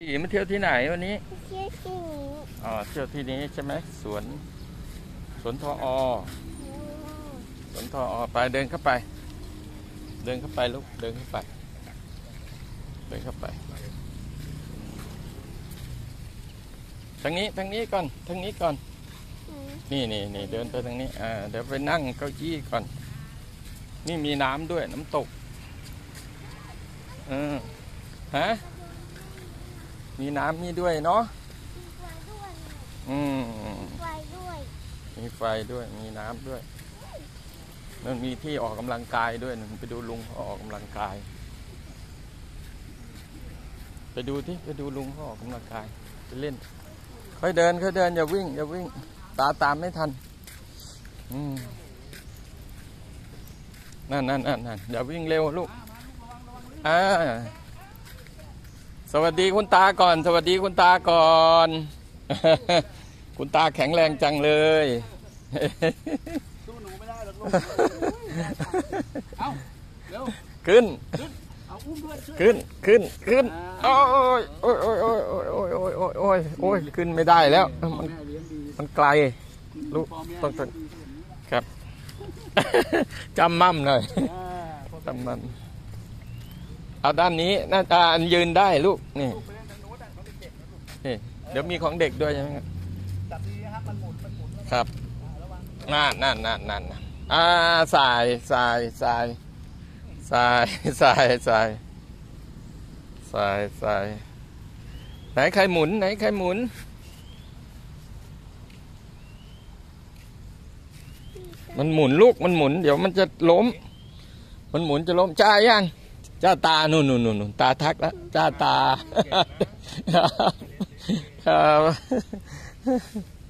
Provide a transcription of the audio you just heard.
มาเที่ยวที่ไหนวันนี้เที่ยวที่นี้อ๋อเที่ยวที่นี้ใช่ไหมสวนทอสวนทอไปเดินเข้าไปลูกเดินเข้าไปทางนี้ก่อนนี่เดินไปทางนี้เดี๋ยวไปนั่งเก้าอี้ก่อนนี่มีน้ำด้วยน้ำตกฮะมีน้ำนี่ด้วยเนาะมีไฟด้วยมีน้ำด้วยนั่นมีที่ออกกำลังกายด้วยไปดูลุงเขาออกกำลังกายไปดูลุงเขาออกกำลังกายไปเล่นค่อยเดินอย่าวิ่งตามไม่ทันนั่นอย่าวิ่งเร็วลูกสวัสดีคุณตาก่อนคุณตาแข็งแรงจังเลยสู้หนูไม่ได้หรอกลูกเอาเร็วขึ้นเอาอุ้มเพื่อนขึ้นโอ้ยขึ้นไม่ได้แล้วมันไกลลูกต้องครับจำมั่มเลยจำมั่มเอาด้านนี้น่าจะยืนได้ลูกนี่เดี๋ยวมีของเด็กด้วยใช่ไหมครับนั่นสายไหนใครหมุนมันหมุนลูกมันหมุนเดี๋ยวมันจะล้มจ้ายังจ้าตานู่นตาทักแล้วจ้าตา